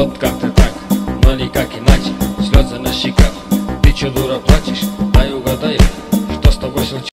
Вот как-то так, но никак иначе. Слезы на щеках, ты че, дура, плачешь? Дай угадаю, что с тобой случилось?